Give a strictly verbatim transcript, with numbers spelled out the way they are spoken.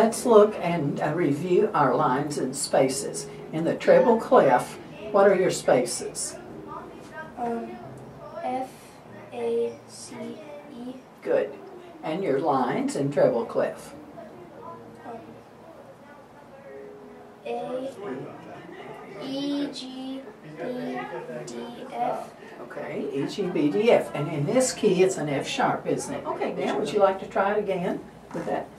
let's look and uh, review our lines and spaces. In the treble clef, what are your spaces? Um, F, A, C, E. Good. And your lines in treble clef? Um, A, E, G, B, D, F. Okay, E, G, B, D, F. And in this key, it's an F sharp, isn't it? Okay, now would you like to try it again with that?